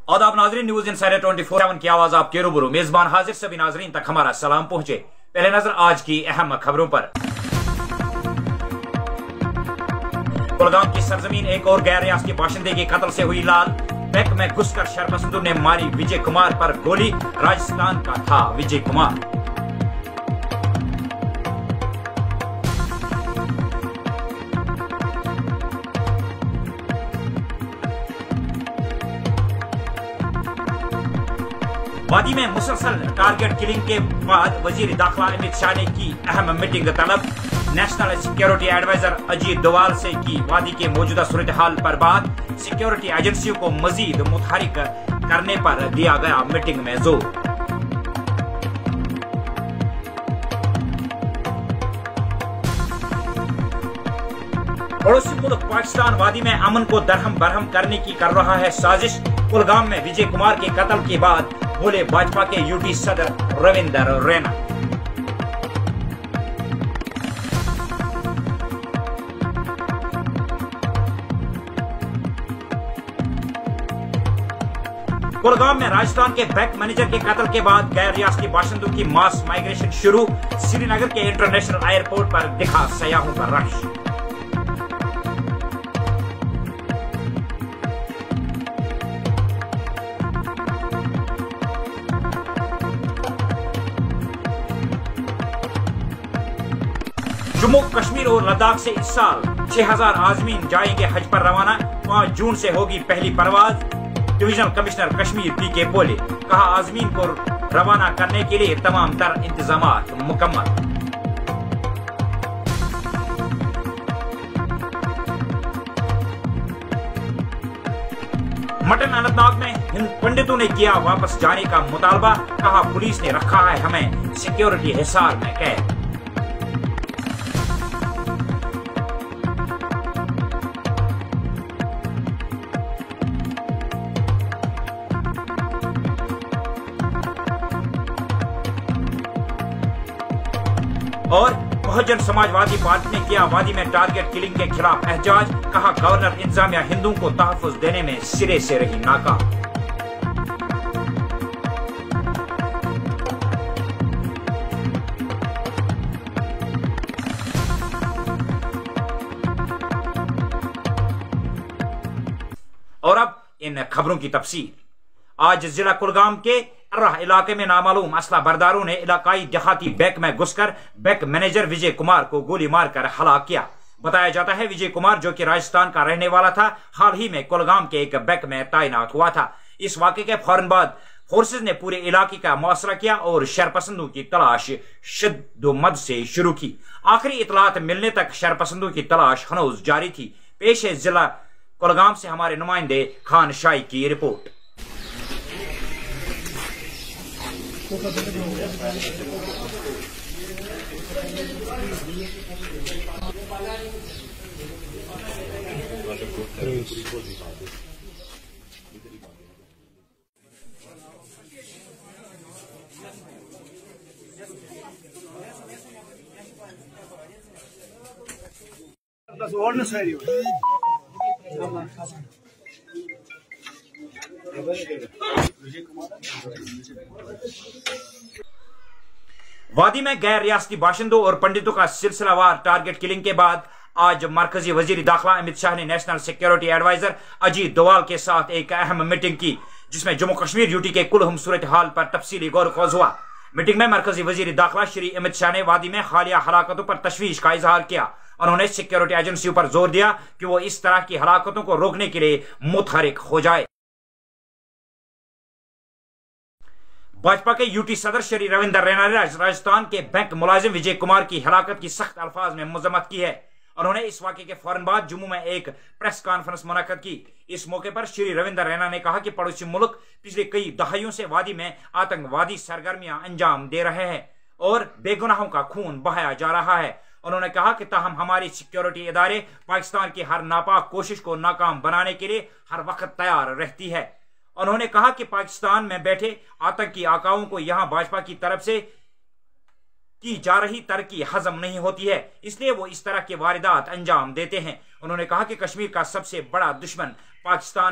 आदाब नाजरीन, news insider 24/7 की आवाज आपके रूबरू मेजबान हाजिर, सभी नाजरीन तक हमारा सलाम पहुंचे। पहले नजर आज की अहम खबरों पर। कुलगाम की सरजमीन एक और गैर रियासती बाशिंदे के कत्ल से हुई लाल। बैंक में घुसकर शरपसंदों ने मारी विजय कुमार पर गोली। राजस्थान का था विजय कुमार। वादी में मुसलसल टारगेट किलिंग के बाद वजीर दाखिला अमित शाह ने की अहम मीटिंग तलब। National security adviser Ajit Doval से की वादी के मौजूदा सूरत हाल पर बात। सिक्योरिटी एजेंसियों को मजीद मुतहरिक करने पर दिया गया मीटिंग में जोर। पड़ोसी मुल्क पाकिस्तान वादी में अमन को दरहम बरहम करने की कर रहा है साजिश। कुलगाम में विजय कुमार के कत्ल के बाद बोले भाजपा के यूटी सदर रविंदर रैना। कुलगाम में राजस्थान के बैंक मैनेजर के कत्ल के बाद गैर रियासती बाशिंदों की मास माइग्रेशन शुरू। श्रीनगर के इंटरनेशनल एयरपोर्ट पर दिखा सयाहों का रश। जम्मू कश्मीर और लद्दाख से इस साल 6000 आजमीन जाएंगे हज पर रवाना। 5 जून से होगी पहली परवाज। डिविजनल कमिश्नर कश्मीर पीके बोले, कहा आजमीन को रवाना करने के लिए तमाम तर इंतजामात मुकम्मल। मटन अनंतनाग में पंडितों ने किया वापस जाने का मुतालबा। कहा पुलिस ने रखा है हमें सिक्योरिटी हिसार में कैद। और बहुजन समाजवादी पार्टी ने किया वादी में टारगेट किलिंग के खिलाफ एहजाज। कहा गवर्नर इंतजामिया हिंदुओं को तहफ्फुज देने में सिरे से रही नाकाम। और अब इन खबरों की तफसील। आज जिला कुलगाम के अर्राह इलाके में नामालूम असला बरदारों ने इलाकाई देहाती बैंक में घुसकर बैंक मैनेजर विजय कुमार को गोली मारकर हलाक किया। बताया जाता है विजय कुमार, जो कि राजस्थान का रहने वाला था, हाल ही में कुलगाम के एक बैंक में तैनात हुआ था। इस वाकये के फौरन बाद फोर्सेज ने पूरे इलाके का मुआसरा किया और शरपसंदों की तलाश शिद्दोमद से शुरू की। आखिरी इतलात मिलने तक शरपसंदों की तलाश हनूज जारी थी। पेश है जिला कुलगाम से हमारे नुमाइंदे खान शाही की रिपोर्ट। वादी में गैर रियासती बाशिंदों और पंडितों का सिलसिलावार टारगेट किलिंग के बाद आज मरकजी वजीर दाखिला अमित शाह ने national security adviser Ajit Doval के साथ एक अहम मीटिंग की, जिसमें जम्मू कश्मीर यूटी के कुल सूरत हाल पर तफसीली गौर खोज हुआ। मीटिंग में मरकजी वजीर दाखिला श्री अमित शाह ने वादी में हालिया हलाकतों पर तशवीश का इजहार किया। उन्होंने सिक्योरिटी एजेंसियों पर जोर दिया कि वो इस तरह की हलाकतों को रोकने के लिए मुतहरिक हो जाए। भाजपा के यूटी सदर श्री रविंदर रैना ने राजस्थान के बैंक मुलाजिम विजय कुमार की हलाकत की सख्त अल्फाज में मजम्मत की है। उन्होंने इस वाकये के फौरन बाद जम्मू में एक प्रेस कॉन्फ्रेंस मुनक्कद की। इस मौके पर श्री रविंदर रैना ने कहा कि पड़ोसी मुल्क पिछले कई दहाइयों से वादी में आतंकवादी सरगर्मियां अंजाम दे रहे हैं और बेगुनाहों का खून बहाया जा रहा है। उन्होंने कहा कि ताहम हमारी सिक्योरिटी इदारे पाकिस्तान की हर नापाक कोशिश को नाकाम बनाने के लिए हर वक्त तैयार रहती है। उन्होंने कहा कि पाकिस्तान में बैठे आतंकी आकाओं को यहां भाजपा की तरफ से की जा रही तरक्की हजम नहीं होती है, इसलिए वो इस तरह के वारदात अंजाम देते हैं। उन्होंने कहा कि कश्मीर का सबसे बड़ा दुश्मन पाकिस्तान है।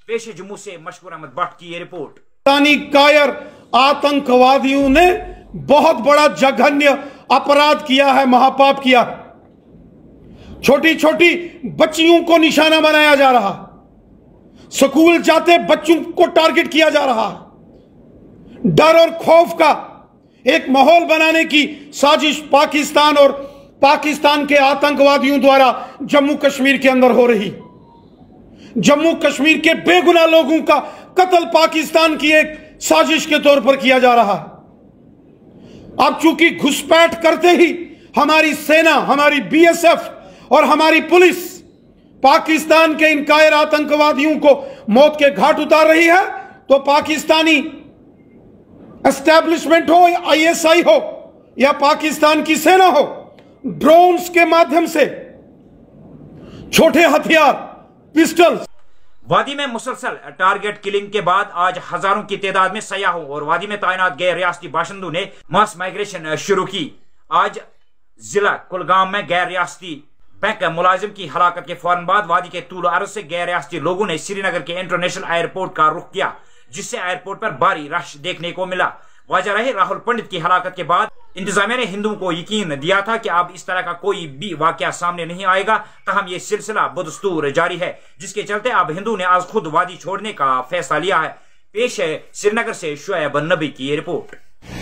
पेश है जम्मू से मशहूर अहमद भट्ट की ये रिपोर्ट। कायर आतंकवादियों ने बहुत बड़ा जघन्य अपराध किया है, महापाप किया है। छोटी छोटी बच्चियों को निशाना बनाया जा रहा, स्कूल जाते बच्चों को टारगेट किया जा रहा, डर और खौफ का एक माहौल बनाने की साजिश पाकिस्तान और पाकिस्तान के आतंकवादियों द्वारा जम्मू कश्मीर के अंदर हो रही। जम्मू कश्मीर के बेगुनाह लोगों का कत्ल पाकिस्तान की एक साजिश के तौर पर किया जा रहा है। अब चूंकि घुसपैठ करते ही हमारी सेना, हमारी बीएसएफ और हमारी पुलिस पाकिस्तान के इन कायर आतंकवादियों को मौत के घाट उतार रही है, तो पाकिस्तानी एस्टैब्लिशमेंट हो, आईएसआई हो या पाकिस्तान की सेना हो, ड्रोन्स के माध्यम से छोटे हथियार, पिस्टल। वादी में मुसलसल टारगेट किलिंग के बाद आज हजारों की तादाद में सयाहों और वादी में तैनात गैर रियासती बाशिंदों ने मास माइग्रेशन शुरू की। आज जिला कुलगाम में गैर रियासती बैंक मुलाजिम की हलाकत के फौरन बाद वादी के तूल अर्ज से गैर रियासती लोगों ने श्रीनगर के इंटरनेशनल एयरपोर्ट का रुख किया, जिससे एयरपोर्ट पर भारी रश देखने को मिला। वजह रहे राहुल पंडित की हलाकत के बाद इंतजामिया ने हिंदुओं को यकीन दिया था कि अब इस तरह का कोई भी वाकया सामने नहीं आएगा, तहम ये सिलसिला बदस्तूर जारी है, जिसके चलते अब हिंदू ने आज खुद वादी छोड़ने का फैसला लिया है। पेश है श्रीनगर से शुएब नबी की ये report.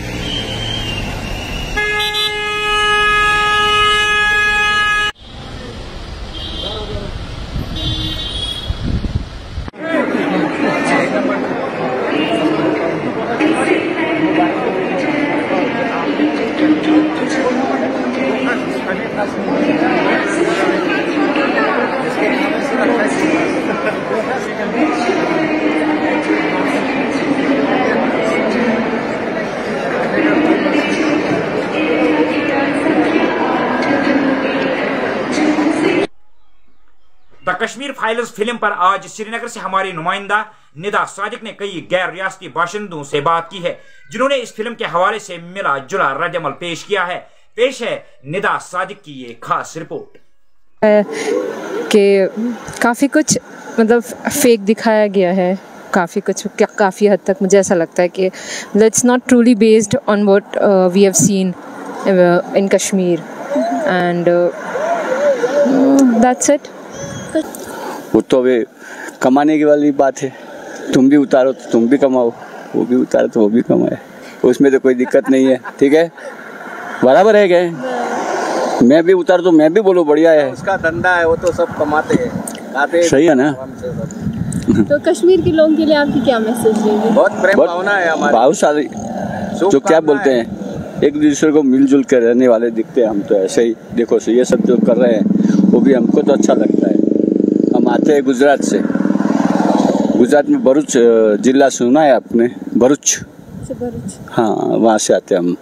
The Kashmir files film पर आज श्रीनगर से हमारी नुमाइंदा निदा सादिक ने कई गैर रियासती बाशिंदों से बात की है, जिन्होंने इस फिल्म के हवाले से मिला जुला रद्दअमल पेश किया है। पेश है निदा सादिक की ये खास रिपोर्ट। कि काफ़ी कुछ मतलब फेक दिखाया गया है, काफ़ी हद तक मुझे ऐसा लगता है कि it's not truly based on what we have seen in Kashmir and that's it. वो तो अभी कमाने की वाली बात है, तुम भी उतारो तो तुम भी कमाओ, वो भी उतारो तो वो भी कमाए, उसमें तो कोई दिक्कत नहीं है। ठीक है, बराबर है क्या? मैं भी उतार तो मैं भी बोलो बढ़िया है, उसका धंधा है, वो तो सब कमाते हैं, खाते। सही है ना? तो कश्मीर के लोगों के लिए आपकी क्या मैसेज रहेगी? बहुत प्रेम भावना है हमारी, बहुत सारी जो क्या बोलते हैं, एक दूसरे को मिलजुल कर रहने वाले दिखते हैं। हम तो ऐसे ही देखो, ये सब जो कर रहे हैं वो भी हमको तो अच्छा लगता है। हम आते हैं गुजरात से, गुजरात में भरूच जिला सुना है आपने? भरूच, हाँ, वहाँ से आते हैं हम।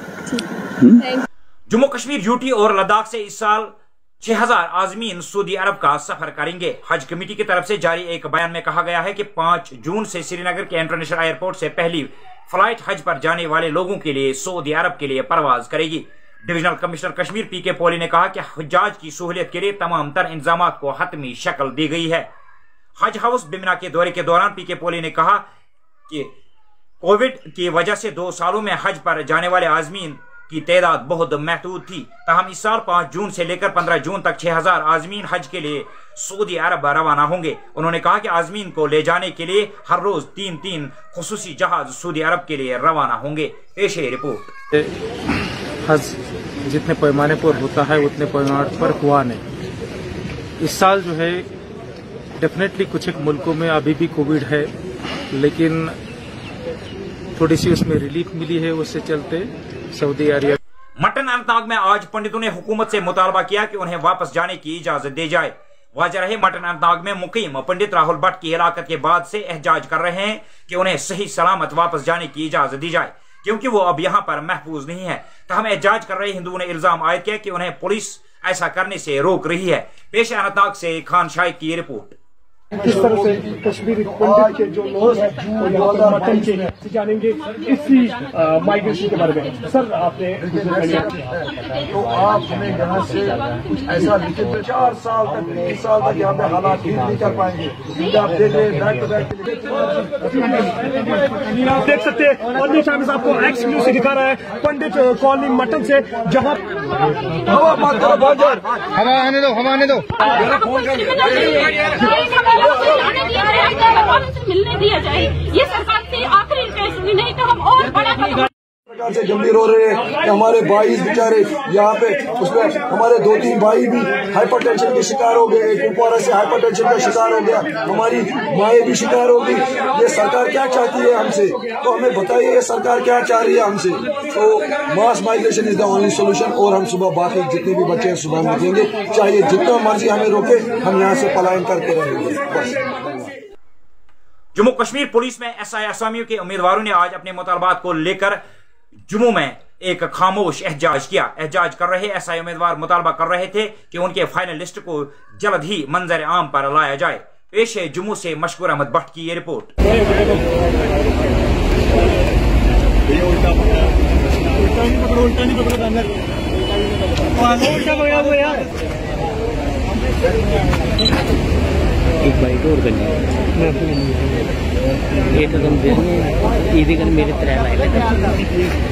जम्मू कश्मीर, यूटी और लद्दाख से इस साल 6000 आजमीन सऊदी अरब का सफर करेंगे। हज कमेटी की तरफ से जारी एक बयान में कहा गया है कि 5 जून से श्रीनगर के इंटरनेशनल एयरपोर्ट से पहली फ्लाइट हज पर जाने वाले लोगों के लिए सऊदी अरब के लिए परवाज करेगी। Divisional commissioner Kashmir PK Pole ने कहा कि हज्जाज की सहूलियत के लिए तमाम तर इंतजाम को हतमी शक्ल दी गई है। हज हाउस बिमना के दौरे के दौरान पीके पॉली ने कहा कि कोविड की वजह से 2 सालों में हज पर जाने वाले आजमीन की तादाद बहुत महदूद थी, तहम इस साल 5 जून से लेकर 15 जून तक 6000 आजमीन हज के लिए सऊदी अरब रवाना होंगे। उन्होंने कहा कि आजमीन को ले जाने के लिए हर रोज 3 खुसूसी जहाज सऊदी अरब के लिए रवाना होंगे। पेश है रिपोर्ट। हज जितने पैमाने पर होता है उतने पैमाने पर हुआ नहीं। इस साल जो है डेफिनेटली कुछ एक मुल्कों में अभी भी कोविड है, लेकिन थोड़ी सी उसमें रिलीफ मिली है, उससे चलते सऊदी अरब। मटन अनंतनाग में आज पंडितों ने हुकूमत से मुतालबा किया कि उन्हें वापस जाने की इजाजत दी जाए। वजह रहे मटन अनंतनाग में मुकीम पंडित राहुल भट्ट की हिलाकत के बाद से एहजाज कर रहे हैं कि उन्हें सही सलामत वापस जाने की इजाजत दी जाए, क्योंकि वो अब यहाँ पर महफूज नहीं है। तहम एहजाज कर रहे हिंदुओं ने इल्जाम आयद किया कि उन्हें पुलिस ऐसा करने से रोक रही है। पेश अनंतनाग से खान शाइक की रिपोर्ट। किस तरह से कश्मीरी पंडित के जो लोग हैं वो यहाँ पर मटन के जानेंगे इसी माइग्रेशन के बारे में। सर आपने तो आप हमें यहाँ से कुछ ऐसा लिखित 4 साल तक 3 साल तक यहाँ पे हालात ठीक नहीं कर पाएंगे। आप देख रहे आप देख सकते हैं और भी साहब आपको एक्सक्लूसिव दिखा रहा है पंडित कॉलोनी मटन से, जहाँ हवा आने दो मिलने दिया जाए, ये सरकार से आखिरी रिक्वेस्ट होगी, नहीं तो हम और बड़ा प्रकार से गंभीर हो रहे हैं कि हमारे भाई बेचारे यहाँ पे, उसमें हमारे 2-3 भाई भी हाइपरटेंशन के शिकार हो गए, कुपवारा से हाइपरटेंशन का शिकार हो गया, हमारी माएँ भी शिकार हो गई। ये सरकार क्या चाहती है हमसे, तो हमें बताइए ये सरकार क्या चाह रही है हमसे। तो mass migration is the only solution. और हम सुबह बाकी जितने भी बच्चे हैं सुबह निकलेंगे, चाहे जितना मर्जी हमें रोके, हम यहाँ से पलायन करते रहेंगे बस। जम्मू कश्मीर पुलिस में एसआई असामियों के उम्मीदवारों ने आज अपने मुतालबात को लेकर जम्मू में एक खामोश एहजाज किया। एहजाज कर रहे एसआई उम्मीदवार मुतालबा कर रहे थे कि उनके फाइनल लिस्ट को जल्द ही मंजर आम पर लाया जाए। पेश है जम्मू से मशकूर अहमद भट्ट की ये रिपोर्ट। एक बाइट और करनी एक कदम दे मेरे 3 लाइन।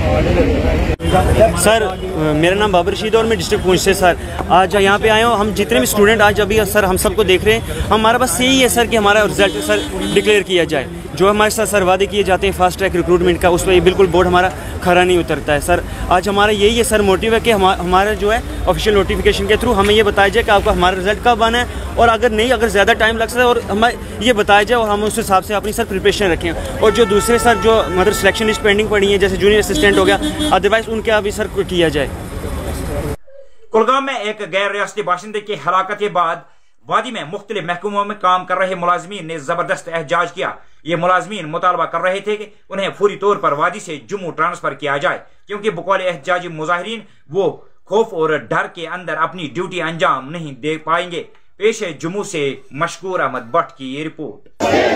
सर मेरा नाम बाबर रशीद और मैं डिस्ट्रिक्ट पुंछ से सर आज यहाँ पे आए हूँ। हम जितने भी स्टूडेंट आज अभी सर हम सबको देख रहे हैं, हमारा बस यही है सर कि हमारा रिजल्ट सर डिक्लेयर किया जाए। जो हमारे साथ सर वादे किए जाते हैं फास्ट ट्रैक रिक्रूटमेंट का, उस पर बिल्कुल बोर्ड हमारा खरा नहीं उतरता है। सर आज हमारा यही है सर मोटिव है कि हमारा जो है ऑफिशियल नोटिफिकेशन के थ्रू हमें ये बताया जाए कि आपका हमारा रिजल्ट कब आना है, और अगर ज़्यादा टाइम लग सकता है और हमें ये बताया जाए और हम उस हिसाब से अपनी सर प्रिपरेशन रखें। और जो दूसरे सर जो मतलब सिलेक्शन लिस्ट पेंडिंग पड़ी है, जैसे जूनियर असिस्टेंट हो गया, अदरवाइज उनके अभी सर किया जाए। कुलगाम में एक गैर रियासती बाशिंदे की हलाकत के बाद वादी में मुख्तलिफ महकमों में काम कर रहे मुलाजमीन ने जबरदस्त एहजाज किया। ये मुलाजमीन मुतालबा कर रहे थे कि उन्हें फौरी तौर पर वादी से जम्मू ट्रांसफर किया जाए, क्योंकि बकौल एहजाजी मुजाहिरीन वो खौफ और डर के अंदर अपनी ड्यूटी अंजाम नहीं दे पाएंगे। पेश है जम्मू से मशकूर अहमद भट्ट की ये रिपोर्ट।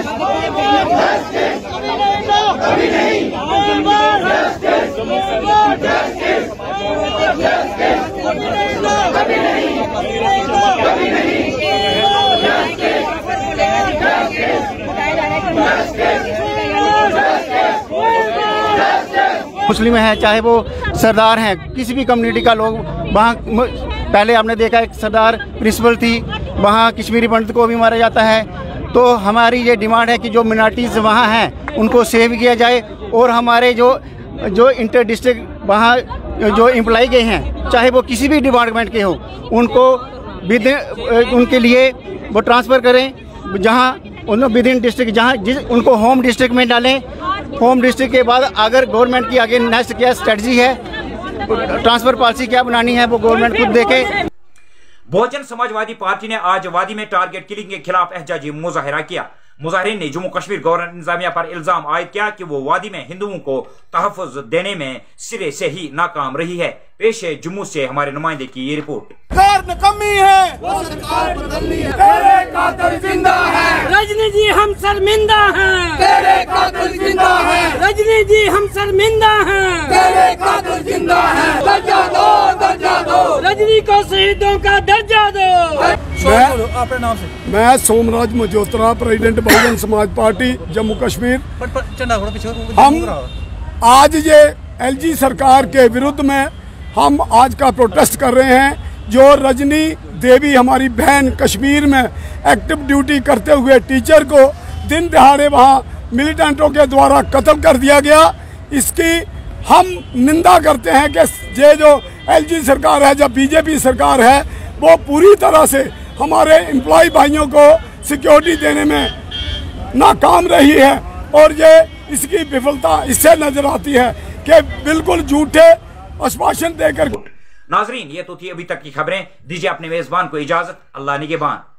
मुस्लिम हैं, चाहे वो सरदार हैं, किसी भी कम्युनिटी का लोग वहाँ, पहले आपने देखा एक सरदार प्रिंसिपल थी, वहाँ कश्मीरी पंडित को भी मारा जाता है। तो हमारी ये डिमांड है कि जो मिनॉरिटीज़ वहाँ हैं उनको सेव किया जाए, और हमारे जो इंटर डिस्ट्रिक्ट वहाँ जो एम्प्लॉय गए हैं, चाहे वो किसी भी डिपार्टमेंट के हों, उनको उनके लिए वो ट्रांसफ़र करें जहाँ विद इन डिस्ट्रिक्ट, जहाँ उनको होम डिस्ट्रिक्ट में डालें। होम डिस्ट्रिक्ट के बाद अगर गवर्नमेंट की आगे नेक्स्ट क्या स्ट्रेटजी है, ट्रांसफर पॉलिसी क्या बनानी है, वो गवर्नमेंट खुद देखे। बहुजन समाजवादी पार्टी ने आज वादी में टारगेट किलिंग के खिलाफ एहजाजी मुजाहिरा किया। मुजाहिरीन ने जम्मू कश्मीर गवर्नर इंतजामिया पर इल्जाम आयद किया कि वो वादी में हिंदुओं को तहफ़्फ़ुज़ देने में सिरे से ही नाकाम रही है। पेश है जम्मू से हमारे नुमाइंदे की ये रिपोर्ट। सरकार नकम्मी है, वो सरकार बदलनी है, तेरे कातिल जिंदा है, रजनी जी हम शर्मिंदा हैं, तेरे कातिल जिंदा है, रजनी जी हम शर्मिंदा हैं, तेरे कातिल जिंदा है, दर्जा दो, दर्जा दो, रजनी को शहीदों का दर्जा दो। अपने नाम से मैं सोमराज मजोत्रा, प्रेसिडेंट बहुजन समाज पार्टी जम्मू कश्मीर। हम आज ये एलजी सरकार के विरुद्ध में हम आज का प्रोटेस्ट कर रहे हैं। जो रजनी देवी हमारी बहन कश्मीर में एक्टिव ड्यूटी करते हुए टीचर को दिन दहाड़े वहाँ मिलिटेंटों के द्वारा कत्ल कर दिया गया, इसकी हम निंदा करते हैं कि ये जो एलजी सरकार है, जब बीजेपी सरकार है, वो पूरी तरह से हमारे एम्प्लॉय भाइयों को सिक्योरिटी देने में नाकाम रही है। और ये इसकी विफलता इससे नजर आती है कि बिल्कुल झूठे आश्वासन देकर। नाजरीन, ये तो थी अभी तक की खबरें। दीजिए अपने मेजबान को इजाजत। अल्लाह निगहबान।